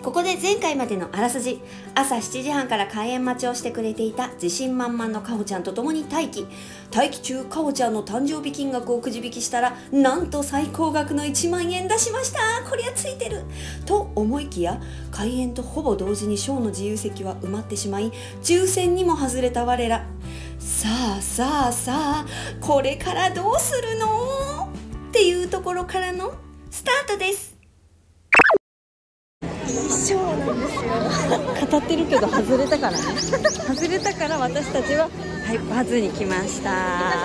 ここで前回までのあらすじ。朝7時半から開演待ちをしてくれていた自信満々のかほちゃんと共に待機中、かほちゃんの誕生日金額をくじ引きしたら、なんと最高額の1万円出しました。こりゃついてると思いきや、開演とほぼ同時にショーの自由席は埋まってしまい、抽選にも外れた我ら。さあこれからどうするのっていうところからのスタートです。 ショーなんですよ。 語ってるけど外れたからね。外れたから私たちはバズに来ました。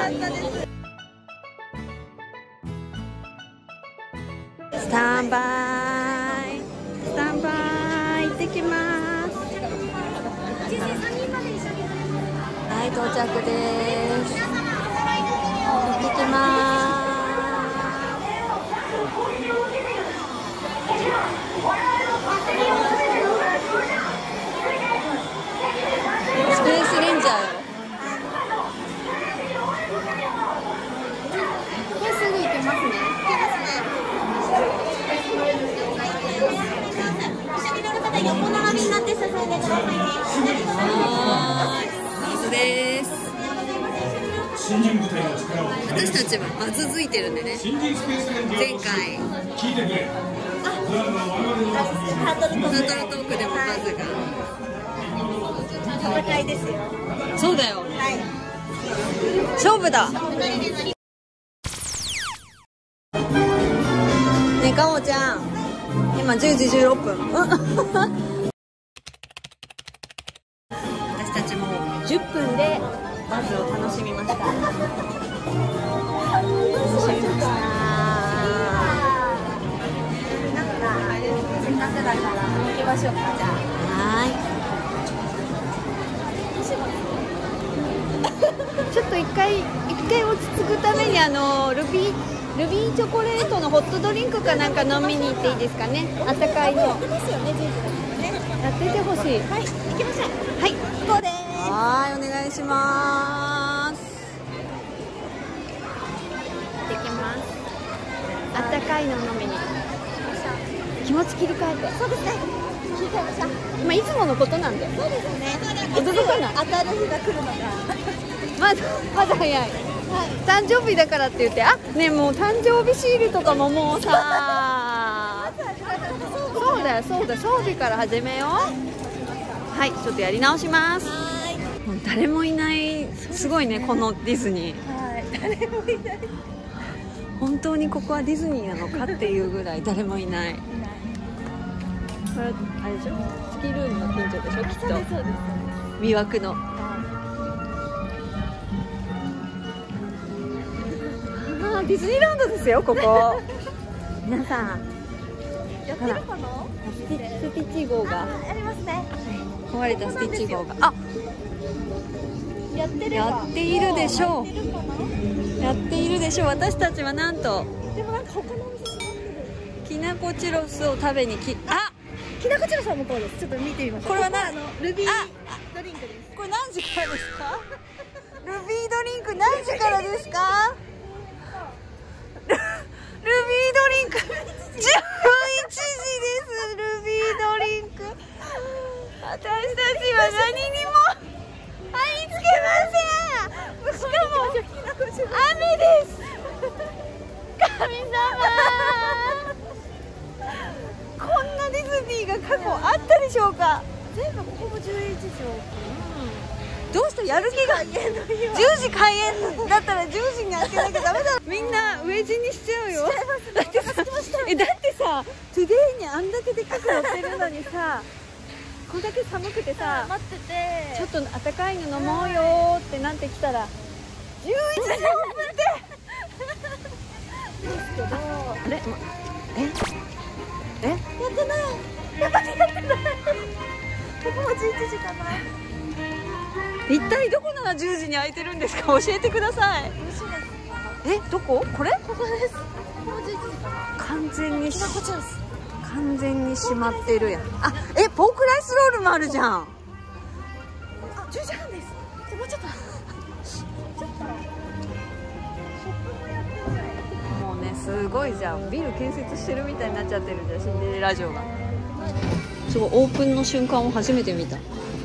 スタンバイ行ってきます。はい、到着です。行ってきます。スペースレンジャーよ。 これすぐ行けますね。一緒に乗る方、横並びになって進んでくださいね。 バズです。私たちはバズ付いてるんでね。前回ハードルトークでもバズが戦いですよ。 そうだよ。 はい。 勝負だ。ねえ、かほちゃん。今10時16分。私たちも10分でバズを楽しみました。楽しみました。 せっかくだから行きましょうか。じゃあ。ちょっと一回落ち着くためにルビーチョコレートのホットドリンクかなんか飲みに行っていいですかね。あったかいの。やってますよね、やっててほしい。はい、行きましょう。はい、こうです。 はい、お願いします。 行ってきます。あったかいの飲みに。気持ち切り替えて。そうですね。切り替えましょう。まあいつものことなんで。そうですね。驚かない。当たる日が来るのが。まだ早い。はい、誕生日だからって言って、ね、もう誕生日シールとかももうさそうだ、庄司から始めよう。はい、ちょっとやり直します。もう誰もいない。すごいね、このディズニー。はい、誰もいない。本当にここはディズニーなのかっていうぐらい誰もいない。これあれでしょ、スキールームの近所でしょ、きっと。そうです。魅惑の。ディズニーランドですよ、ここ。皆さん。やってるかな。スティッチ号が。やりますね。壊れたスティッチ号が。やっているでしょう。やっているでしょう。私たちはなんと。でもなんか他のお店きなこチュロスを食べにきなこチュロスは向こうです。ちょっと見てみましょう。これはルビードリンクです。これ何時からですか？ルビードリンク何時からですか？ルビードリンク11時です。ルビードリンク。私たちは何にも買い付けません。しかも雨です。神様。こんなディズニーが過去あったでしょうか。全部ここも11時オープン。どうしたやる気が10時開演だったら10時に開けなきゃダメだ。みんな飢え死にしちゃうよ。だってさトゥデイにあんだけでかく乗ってるのにさ、こんだけ寒くてさ、待っててちょっと暖かいの飲もうよってなってきたら11時オープンってですけど、あれやってない。やっぱりやってない。ここも11時かな。一体どこなら10時に開いてるんですか？教えてください。どこ？これ？ここです。ここも11時かな。完全に閉まってるやん。ポークライスロールもあるじゃん。10時半です。もうちょっと。もうね、すごいじゃん。ビル建設してるみたいになっちゃってるじゃん、シンデレラ城が。 すごいオープンの瞬間を初めて見た。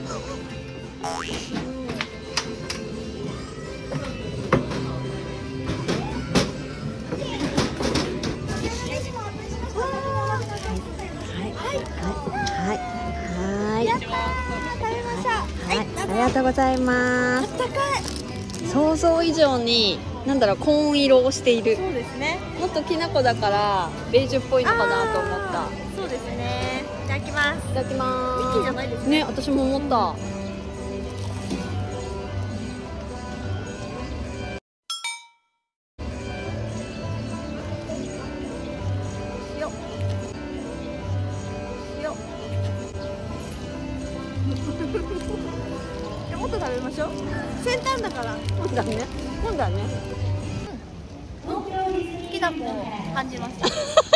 ありがとうございます。想像以上になんだろう、紺色をしている。 そうですね。 もっときな粉だからベージュっぽいのかなと思った。 そうですね。いただきます。 いただきます。 ミッキーじゃないですね。私も思った。 もっと食べましょう。先端だから。 そうだね。そうだね。 きな粉を感じました。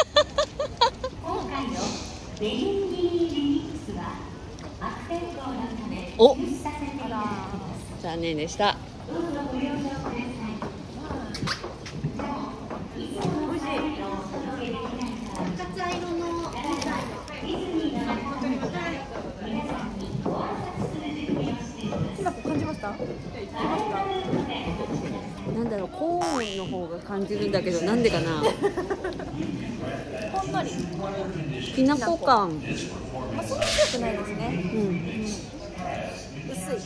お、残念でした。なんだろう、コーンの方が感じるんだけど、なんでかな。 ほんのり。 きな粉感。 まあ、そんな強くないですね。薄い。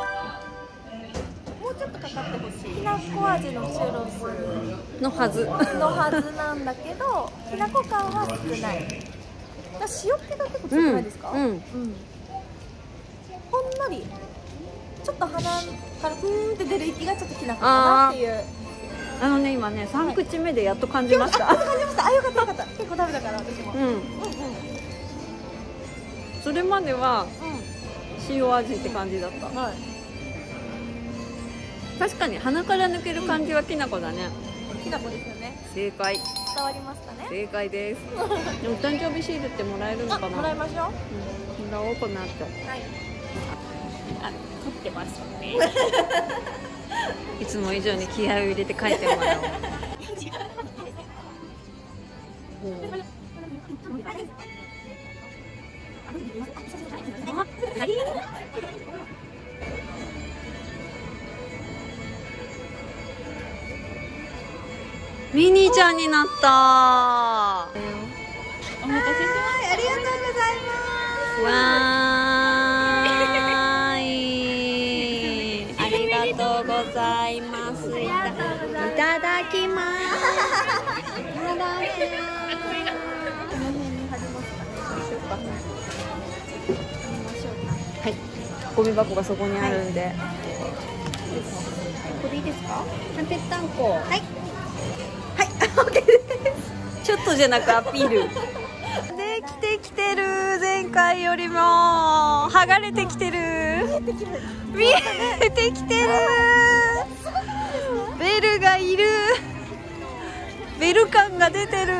もうちょっとかかってほしい。きな粉味のチュロスのはず。 のはずなんだけど、きな粉感は少ない。だ塩気が結構強くないですか？ほんのり。ちょっと鼻からふーんって出る息がちょっときな粉かなっていう。 今ね、3口目でやっと感じました。 感じました。あ、よかったよかった。結構食べたから私も。 それまでは塩味って感じだった。確かに鼻から抜ける感じはきな粉だね。 きな粉ですよね。 正解。 伝わりますかね。 正解です。でも誕生日シールってもらえるのかな。 もらいましょう。 もらおうかなって。 はい。 撮ってますね。いつも以上に気合を入れて書いてもらおう。ミニーちゃんになった。 お待たせしました。ありがとうございます。 わーい。ありがとうございます。いただきます。いただきます。はい。ゴミ箱がそこにあるんで。 これいいですか？ ぺったんこ。 はい。はい。OK です。 ちょっとじゃなくアピール。できてきてる。前回よりも剥がれてきてる。見えてきてる。ベルがいる。ベル感が出てる。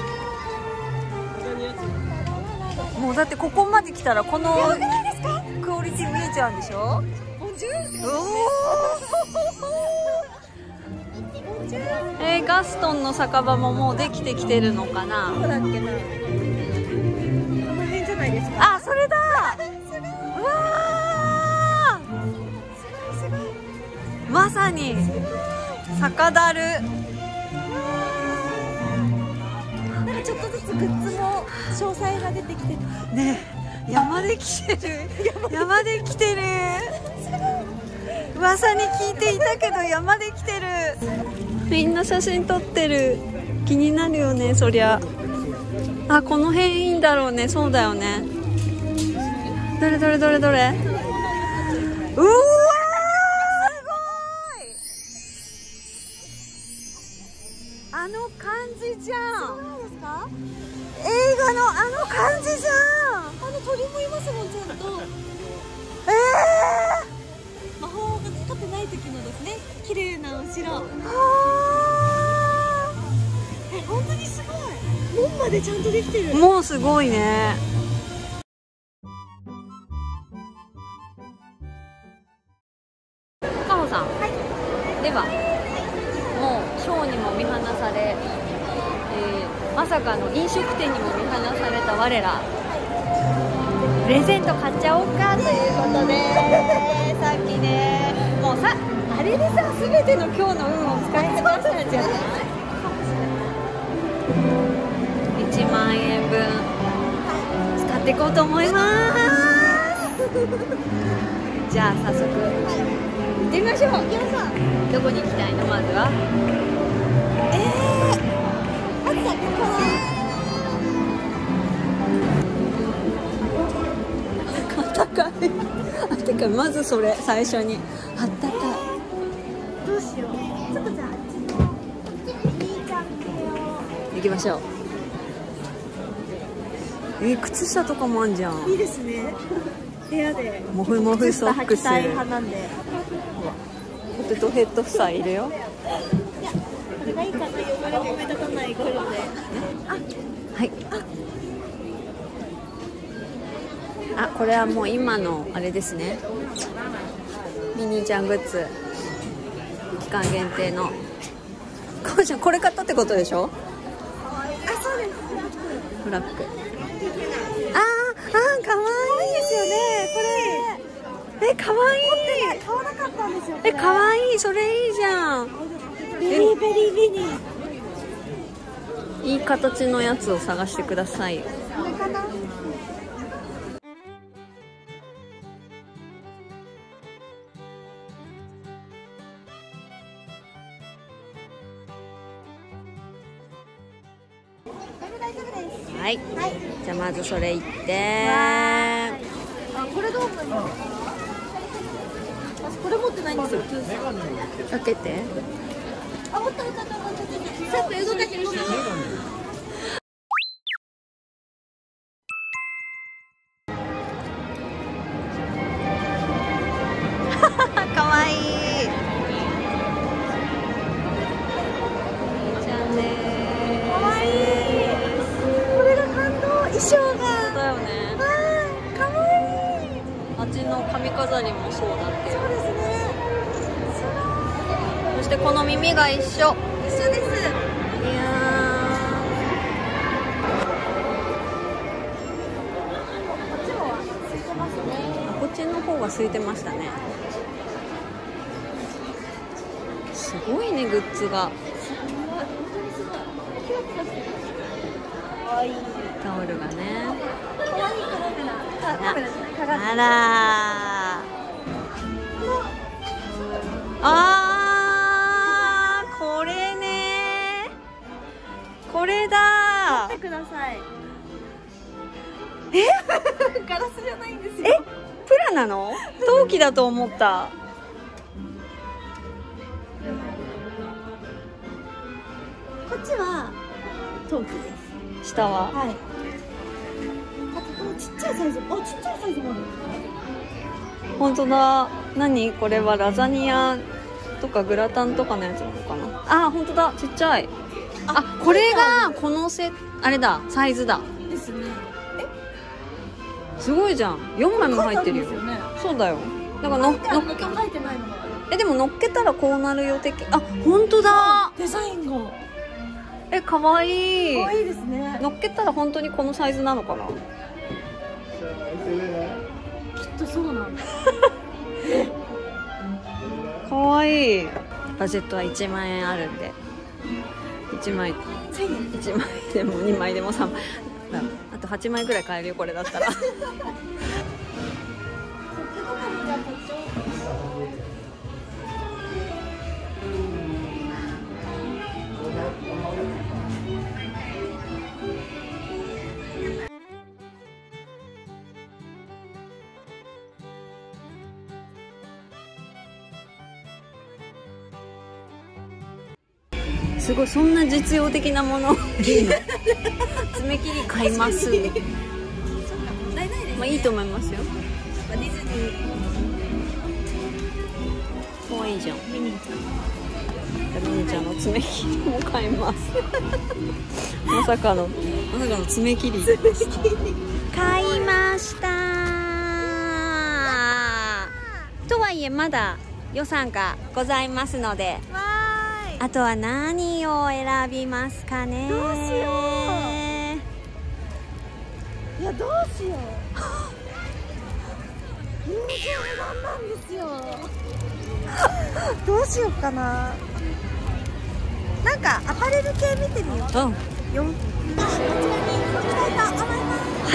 もうだってここまで来たらこのクオリティ見えちゃうんでしょ。ガストンの酒場ももうできてきてるのかな。 どこだっけな。この辺じゃないですか。 あ、それだ。うわー、まさに酒樽。 なんかちょっとずつグッズも詳細が出てきてるね。山で来てる。山で来てる。噂に聞いていたけど山で来てる。みんな写真撮ってる。気になるよね、そりゃ。あ、この辺いいんだろうね。そうだよね。どれどれどれどれ。うわー、すごい。あの感じじゃん。 そうですか？ 映画のあの感じじゃん。 鳥もいますもん、ちゃんと。魔法がかかってない時のですね、綺麗なお城。本当にすごい。門までちゃんとできてる。 もうすごいね。かほさん、ではもうショーにも見放され、まさかの飲食店にも見放された我ら、 プレゼント買っちゃおうかということでさっきねもうさあれでさ全ての今日の運を使い果たしたんじゃない？1万円分使っていこうと思いますじゃあ早速行ってみましょう。どこに行きたいの？まずはあったここはあったかいあったかい。まずそれ最初にあったかい。 どうしよう。ちょっとじゃああっちのいい関係を行きましょう。靴下とかもあんじゃん。 いいですね。部屋でモフモフソックス。 履きたい派なんで。 ポテトヘッド夫妻いるよ。 いやこれがいいかな。汚れも目立たない黒で。 はい。あ、これはもう今のあれですね。ミニーちゃんグッズ期間限定の。かおちゃんこれ買ったってことでしょ？ あ、そうです。 フラッグ。あー、かわいいですよね。これ。かわいい。 買わなかったんですよ。 かわいい。それいいじゃん。 ベリーベリーベリー。 いい形のやつを探してください。 これかな。 はい。じゃあまずそれいって。 あ、これどう思います？私これ持ってないんですよ。 開けて。 あ、持った。さっき動かしてる。 かわいい。じゃあね。 かわいい。これが感動。衣装が。 だよね。 かわいい。 あっちの髪飾りもそうだってよ。 そうですね。 そしてこの耳が一緒。 一緒です。 いやこっちの方が空いてましたね。すごいねグッズが。 かわいい。 タオルがね。 かわいいカメラじゃない。鏡。 あらー。これね。これだ。 見てください。ガラスじゃないんですよ。 プラなの？陶器だと思った。 こっちは陶器です。 下は。 はい。あとこのちっちゃいサイズ。あ、ちっちゃいサイズもある。 本当だ。何これはラザニアとかグラタンとかのやつなのかな。あ、本当だ。ちっちゃい。あ、これがこのあれだ。サイズだ。 ですね。 すごいじゃん。4枚も入ってるよ。そうだよ。だから書いてないのがある。 でも乗っけたらこうなるよ的。あ、本当だ。 デザインが。 かわいい。 かわいいですね。 乗っけたら本当にこのサイズなのかな。 きっとそうなんだ。 かわいい。バジェットは1万円あるんで。1枚でも2枚でも3枚。あと8枚ぐらい買えるよこれだったら。すごい、そんな実用的なものいいの？爪切り買います。まあいいと思いますよ。 ディズニー。 可愛いじゃん。ミニちゃんの爪切りも買います。まさかの爪切り。買いました。とはいえまだ予算がございますので。あとは何を選びますかね。 どうしよう。いやどうしよう。 値段なんですよ。どうしようかな。なんかアパレル系見てみよう。 うん。 よ。こちらに行きたいと思います。 はい。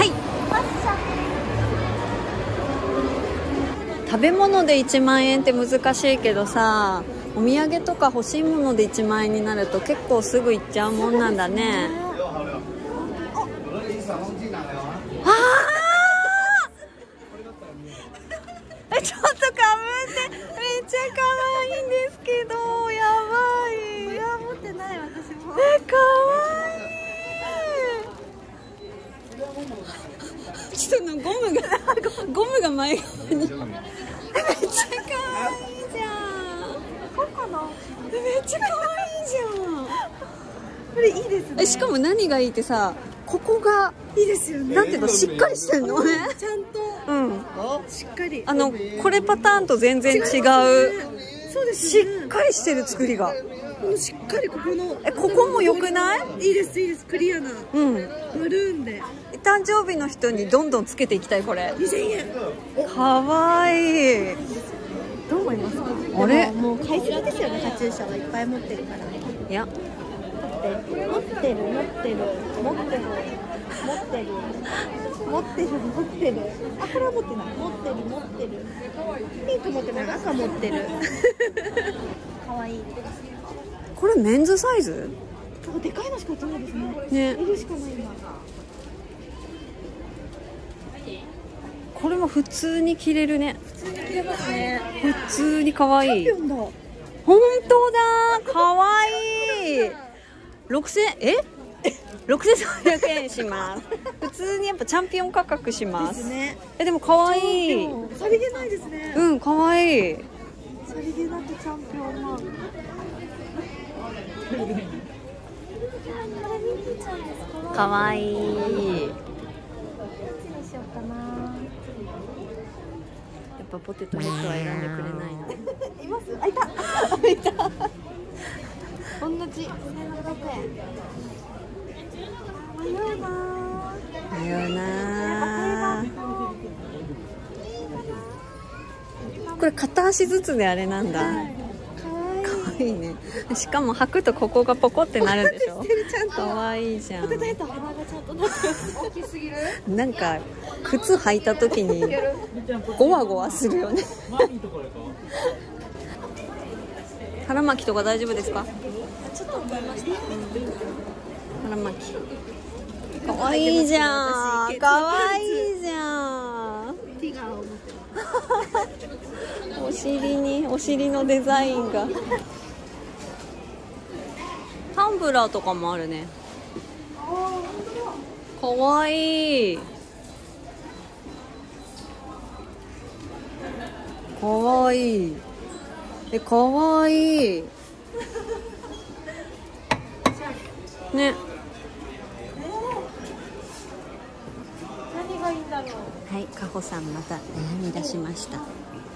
食べ物で1万円って難しいけどさ、お土産とか欲しいもので1万円になると結構すぐ行っちゃうもんなんだね。あーちょっとかぶってめっちゃ可愛いんですけど、やばい。 いや持ってない私も。 可愛い。ちょっとゴムが前側に。めっちゃ可愛いじゃん。 こうかな。 めっちゃ可愛いじゃん。 これいいですね。 しかも何がいいってさ、ここがいいですよね。 なんていうの、しっかりしてんのね。 ちゃんとしっかり。 これパターンと全然違う。 そうですしっかりしてる作りが。 このしっかりここの。 ここも良くない？ いいですいいです。クリアな。 うん。 マルーンで。 誕生日の人にどんどんつけていきたいこれ。 2000円。 かわいい。 どう思いますか？ あれ？ もう買いすぎですよね。カチューシャはいっぱい持ってるから。 いや。 持ってる。あ、これは持ってない。持ってる。ピンク持ってない。赤持ってる。可愛い。 これメンズサイズ？ でかいのしか売ってないですね。 ね。 L しかないんだ。 これも普通に着れるね。 普通に着れますね。 普通に可愛い。 チャンピオンだ。 本当だ。可愛い。6300円します。普通にやっぱチャンピオン価格します。 ですね。 でも可愛い。 さりげないですね。 うん、可愛い。 さりげなくチャンピオンマン。 可愛い。 どっちにしようかな。 やっぱポテトヘッドは選んでくれないな。 います？あ、いた。いた。同じ。1600円。迷うな。 迷うな。これ片足ずつであれなんだ。可愛いね。しかも履くとここがポコってなるでしょ。可愛いじゃん。 ポテトヘッド鼻がちゃんとなってます。大きすぎる。 なんか靴履いた時にゴワゴワするよね。腹巻きとか大丈夫ですか？ ちょっと思いました。 腹巻き。可愛いじゃん。可愛いじゃん。 ティガーを持ってます。 お尻のデザインが。タンブラーとかもあるね。可愛い。可愛い。可愛い。ね。 何がいいんだろう。 はい、かほさんまた悩み出しました。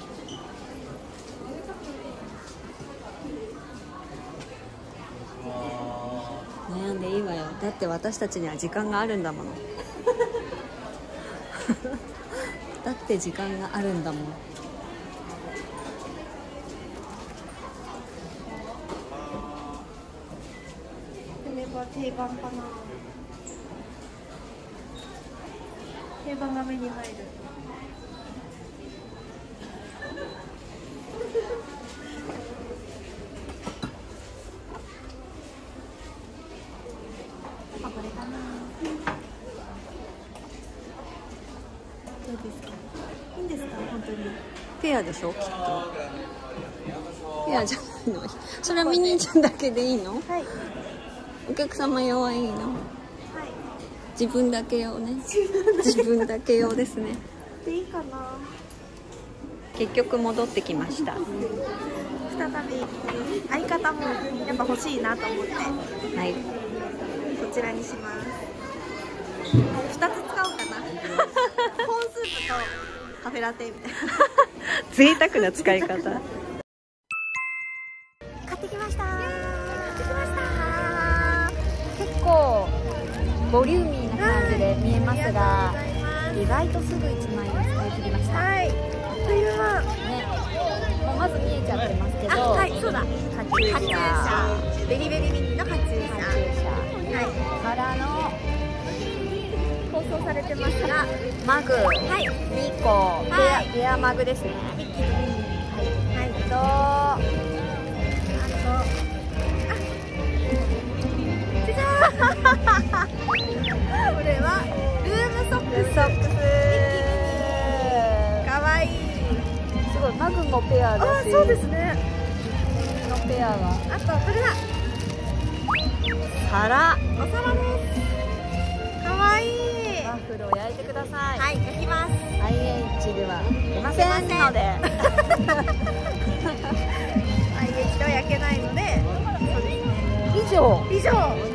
悩んでいいわよ。だって私たちには時間があるんだもの。だって時間があるんだもん。 これは定番かな。定番が目に入る。あ、これかな。どうですか。いいんですか、本当に。 ペアでしょ、きっと。ペアじゃないの。それはミニーちゃんだけでいいの？ はい。 お客様用はいいの？ はい。 自分だけ用ね。自分だけ用ですね。 でいいかな。 結局戻ってきました。 再び相方もやっぱ欲しいなと思って、 はい。 こちらにします。2つ使おうかな。コーンスープとカフェラテみたいな。 贅沢な使い方。 買ってきました。 結構ボリューミーな感じで見えますが、意外とすぐ1万円使い切りました。 はい。というマグ、 はい 2個、 はいペアマグですね。 ミッキーとミニーはいとあとこれはルームソックスソックスかわいい。 すごい、マグもペアだし、 そうですね。 のペアがあとこれだ皿、 お皿です。かわいい。 ワッフルを焼いてください。 はい焼きます。 IH では出ませんので IH では焼けないので以上、 以上。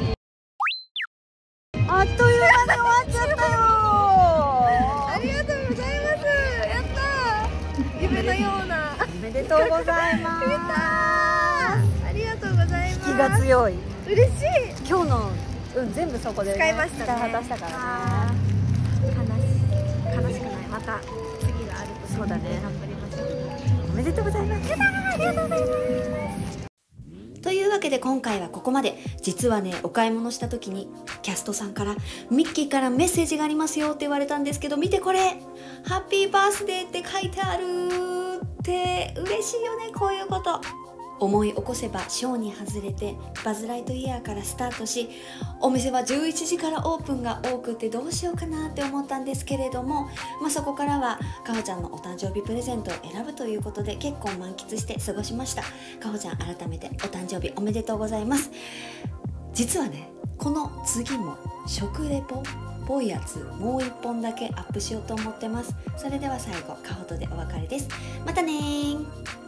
あっという間に終わっちゃったよありがとうございます。やったー。夢のような。 おめでとうございます。 やったー。ありがとうございます。 気が強い。 嬉しい。 今日の全部そこで、ね、 使いましたね。 使い果たしたからね。 悲しくない。また次があると。 そうだね。 頑張りましょう。 おめでとうございます。 ありがとうございます。 というわけで今回はここまで。実はね、お買い物した時にキャストさんからミッキーからメッセージがありますよって言われたんですけど、見てこれ、ハッピーバースデーって書いてあるって嬉しいよね。こういうこと思い起こせばショーに外れてバズ・ライトイヤーからスタートし、お店は11時からオープンが多くてどうしようかなって思ったんですけれども、そこからはかほちゃんのお誕生日プレゼントを選ぶということで結構満喫して過ごしました。かほちゃん、改めてお誕生日おめでとうございます。実はね、この次も食レポっぽいやつもう1本だけアップしようと思ってます。それでは最後、かほとでお別れです。またねー。